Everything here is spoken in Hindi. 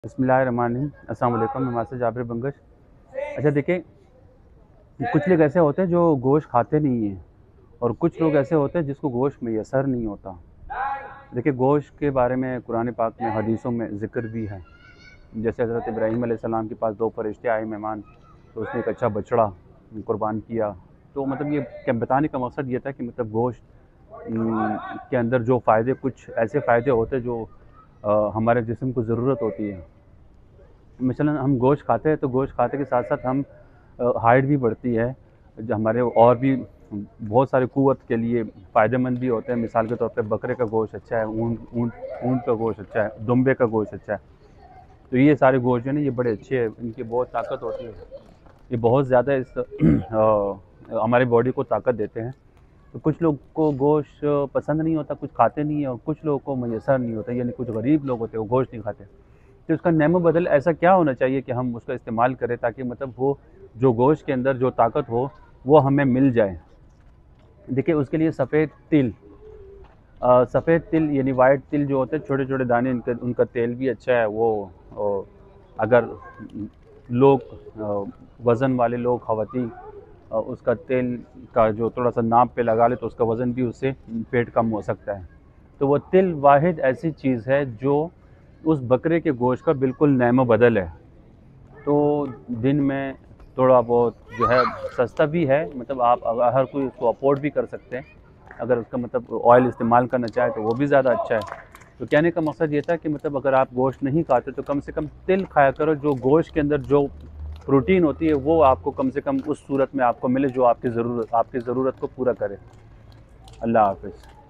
बिस्मिल्लाहिर्रहमानिर्रहीम। अस्सलाम वालेकुम। मैं मास्टर जाबिर बंगश। अच्छा देखिए, कुछ लोग ऐसे होते हैं जो गोश्त खाते नहीं हैं और कुछ लोग ऐसे होते हैं जिसको गोश्त मैसर नहीं होता। देखिए, गोश्त के बारे में कुरान पाक में हदीसों में ज़िक्र भी है। जैसे हज़रत इब्राहीम अलैहिस्सलाम के पास 2 फरिश्ते आए मेहमान, तो उसने एक अच्छा बछड़ा कुर्बान किया। तो मतलब ये क्या बताने का मकसद ये था कि मतलब गोश्त के अंदर जो फ़ायदे, कुछ ऐसे फ़ायदे होते हैं जो हमारे जिस्म को ज़रूरत होती है। मसलन हम गोश्त खाते हैं तो गोश्त खाते के साथ साथ हम हाइट भी बढ़ती है, जो हमारे और भी बहुत सारे क़ुव्वत के लिए फ़ायदेमंद भी होते हैं। मिसाल के तौर पे बकरे का गोश्त अच्छा है, ऊँट ऊँट ऊँट का गोश्त अच्छा है, दुम्बे का गोश्त अच्छा है। तो ये सारे गोश्त जो है ना, ये बड़े अच्छे हैं, इनकी बहुत ताकत होती है। ये बहुत ज़्यादा इस हमारी बॉडी को ताकत देते हैं। तो कुछ लोग को गोश्त पसंद नहीं होता, कुछ खाते नहीं हैं, और कुछ लोगों को मैसर नहीं होता, यानी कुछ गरीब लोग होते हैं वो गोश्त नहीं खाते। तो उसका नेमो बदल ऐसा क्या होना चाहिए कि हम उसका इस्तेमाल करें ताकि मतलब वो जो गोश्त के अंदर जो ताकत हो वो हमें मिल जाए। देखिए, उसके लिए सफ़ेद तिल यानी वाइट तिल जो होते हैं, छोटे छोटे दाने, उनका तेल भी अच्छा है। वो अगर लोग वज़न वाले लोग, ख़वातीन, उसका तेल का जो थोड़ा सा नाप पे लगा ले तो उसका वज़न भी, उससे पेट कम हो सकता है। तो वो तिल वाहिद ऐसी चीज़ है जो उस बकरे के गोश्त का बिल्कुल नेमो बदल है। तो दिन में थोड़ा बहुत जो है सस्ता भी है, मतलब आप हर कोई उसको अफोर्ड भी कर सकते हैं। अगर उसका मतलब ऑयल इस्तेमाल करना चाहे तो वो भी ज़्यादा अच्छा है। तो कहने का मकसद ये था कि मतलब अगर आप गोश्त नहीं खाते तो कम से कम तिल खाया करो, जो गोश्त के अंदर जो प्रोटीन होती है वो आपको कम से कम उस सूरत में आपको मिले जो आपकी ज़रूरत को पूरा करे। अल्लाह हाफ़िज़।